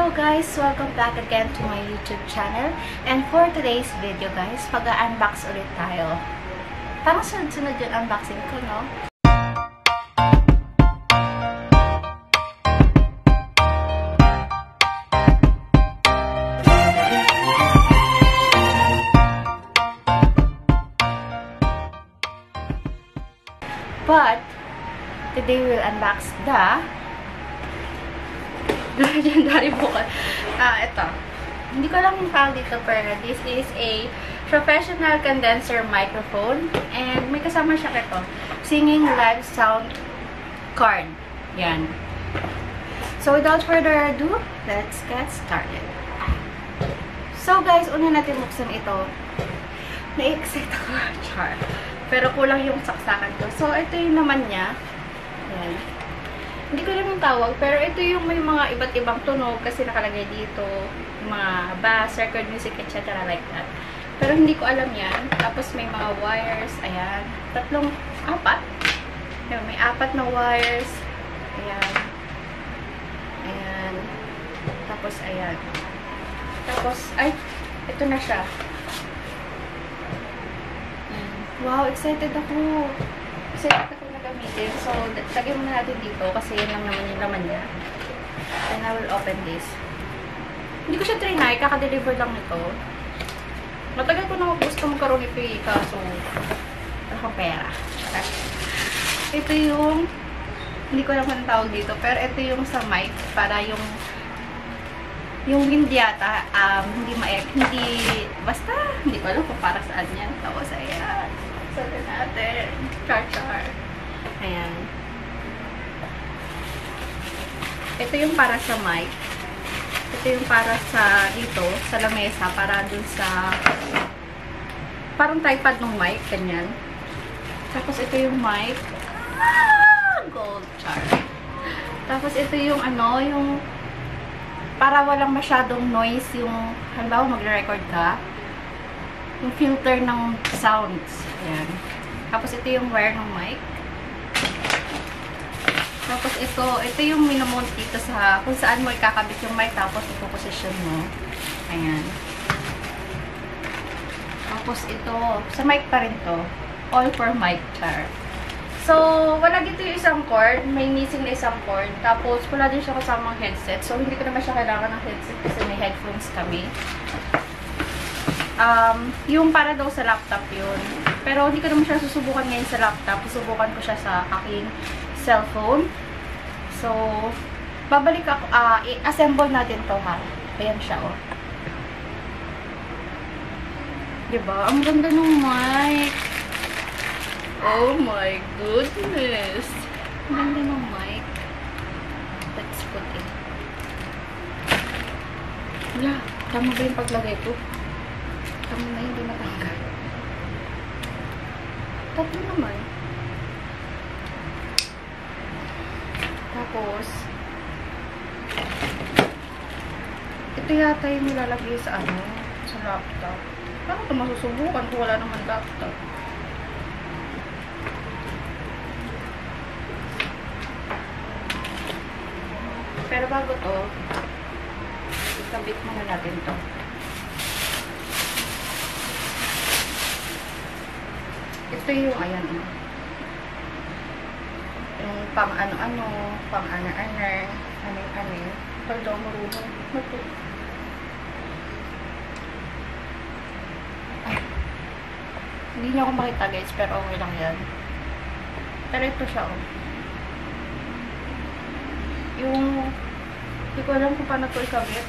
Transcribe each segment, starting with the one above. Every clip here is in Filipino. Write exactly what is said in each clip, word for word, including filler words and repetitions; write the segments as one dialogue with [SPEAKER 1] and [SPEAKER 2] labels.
[SPEAKER 1] Hello guys! Welcome back again to my YouTube channel. And for today's video guys, mag-unbox ulit tayo. Parang sunod-sunod yung unboxing ko, no? But, today we'll unbox the legendary book. Ah, ito. Hindi ko lang yung file dito, pero this is a professional condenser microphone. And may kasama siya ito. Singing live sound card. Yan. So, without further ado, let's get started. So, guys, una natin buksan ito. Na-excite ako. Char. Pero kulang yung saksakan ko. So, ito yung naman niya. Yan. Hindi ko lang yung tawag, pero ito yung may mga iba't ibang tunog kasi nakalagay dito, mga bass, record music, et cetera like that. Pero hindi ko alam yan. Tapos may mga wires, ayan. Tatlong, apat. Ayan, may apat na wires. Ayan. Ayan. Tapos, ayan. Tapos, ay, ito na siya. Wow, excited ako. Excited ako na gamitin. So, lagyan muna natin dito kasi yun lang naman yung laman niya. And I will open this. Hindi ko siya trinay. Kaka-deliver lang nito. Matagal ko na gusto magkaroon ito eh. Kaso, wala akong pera. Ito yung, hindi ko alam kung anong tawag dito. Pero ito yung sa mic. Para yung, yung wind yata, um, hindi ma-air. Hindi, basta, hindi ko alam kung para saan yan. Tapos, ayan. Sabi natin. Char-char. Ayan. Ito yung para sa mic. Ito yung para sa dito, sa lamesa, para dun sa parang tripod ng mic, ganyan. Tapos ito yung mic. Ah! Gold char. Tapos ito yung ano, yung para walang masyadong noise yung, halimbawa magre-record ka, yung filter ng sounds. Ayan. Tapos ito yung wire ng mic. Tapos ito, ito yung minamount dito sa kung saan mo ikakabit yung mic, tapos ipo-position mo. Ayan. Tapos ito, sa mic pa rin to. All for mic char. So, wala dito yung isang cord. May missing na isang cord. Tapos, wala din siya kasamang headset. So, hindi ko naman siya kailangan ng headset kasi may headphones kami. Um, yung para daw sa laptop yun. Pero hindi ko naman siya susubukan ngayon sa laptop. Susubukan ko siya sa aking cellphone. So, babalik ako, uh, i-assemble natin to ha. Ayan siya, oh. Diba? Ang ganda ng mic. Oh my goodness. Ang ganda ng mic. Let's put it. Wala. Tama ba yung paglagay ko? Tama na hindi matanggal. Tatlo naman. Tapos, ito yata yung nilalagay sa ano, sa laptop. Paano ito masusubukan kung wala naman laptop? Pero bago to, ikabit muna natin to. Ito yung, ayan, yung pang ano-ano, pang ana-ana, aning-aning. Pag daw marunong, mato. Ay. Hindi niyo ako makita guys, pero okay lang yan. Pero ito siya, oh. Yung, hindi ko alam kung paano ito ikabit.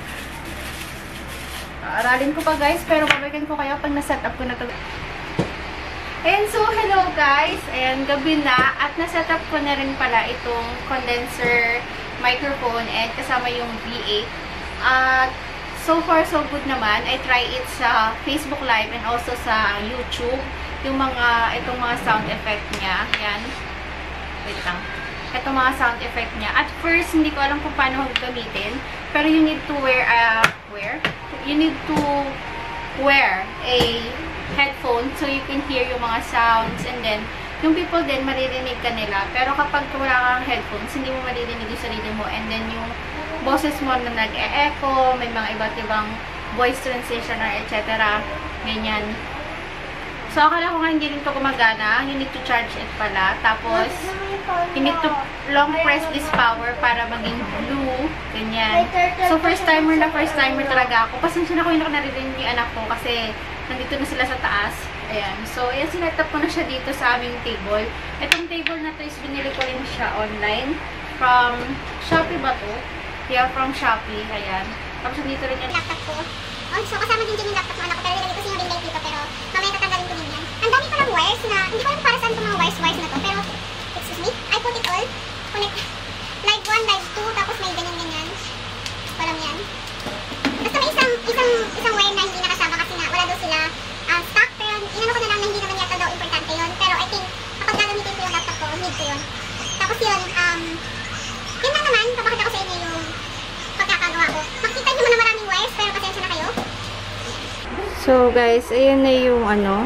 [SPEAKER 1] Aralin ko pa guys, pero babalikan ko kayo pag na-set up ko na ito. And so, hello guys! Ayan, gabi na. At na-setup ko na rin pala itong condenser microphone and kasama yung V eight. At so far, so good naman. I try it sa Facebook Live and also sa YouTube. Yung mga, itong mga sound effect niya. Ayan. Wait lang. Itong mga sound effect niya. At first, hindi ko alam kung paano gamitin. Pero you need to wear, uh, wear? You need to wear a headphone so you can hear yung mga sounds and then yung people din maririnig ka nila pero kapag wala kang headphones hindi mo maririnig yung sarili mo and then yung boses mo na nag-e-echo, may mga iba't ibang voice transitioner, et cetera. Ganyan. So, akala ko nga hindi rin ito gumagana. You need to charge it pala. Tapos, you need to long press this power para maging blue. Ganyan. So, first timer na first timer talaga ako. Pasensya na ko yung naririnig yung anak ko kasi nandito na sila sa taas. Ayan. So, ayan, sinetap ko na siya dito sa aming table. Itong table na to is binili ko rin siya online. From Shopee ba to? Yeah, from Shopee. Ayan. Tapos, dito rin yung laptop ko. Oh, so, kasama din dyan yung laptop ng anak ko. Pero nilagay ko siya yung ring light dito. Pero, mamaya tatanggalin ko din yan. Ang dami pa ng wires na, hindi ko alam para saan itong mga wires-wires na to. Pero, excuse me, I put it all. Connect. Live one, live two, tapos may ganyan-ganyan. Walang yan. Basta may isang, isang, isang wire na hindi nakasama kasi nga, wala daw sila uh, stock. Pero, inano ko na lang na hindi naman yata daw importante yun. Pero, I think, kapag gagamitin ko yung laptop ko, need ko yun. Tapos yun, um, yun lang naman, kapakita ko sa inyo yung pagkakagawa ko. Makikita nyo mo na maraming wires, pero pasensya na kayo. So, guys, ayan na yung ano,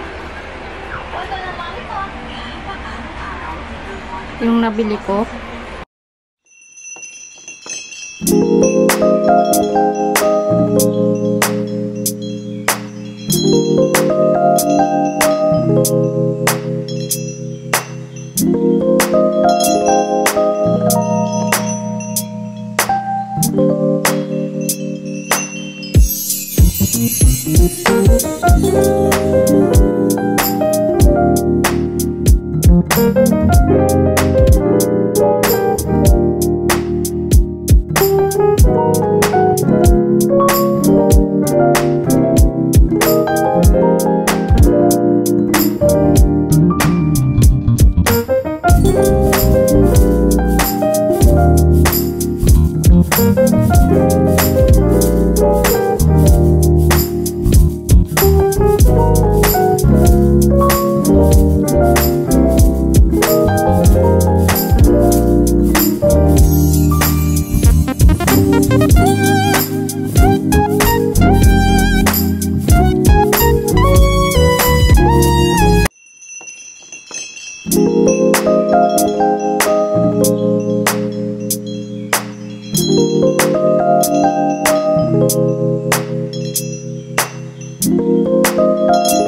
[SPEAKER 1] yung nabili ko. Thank you.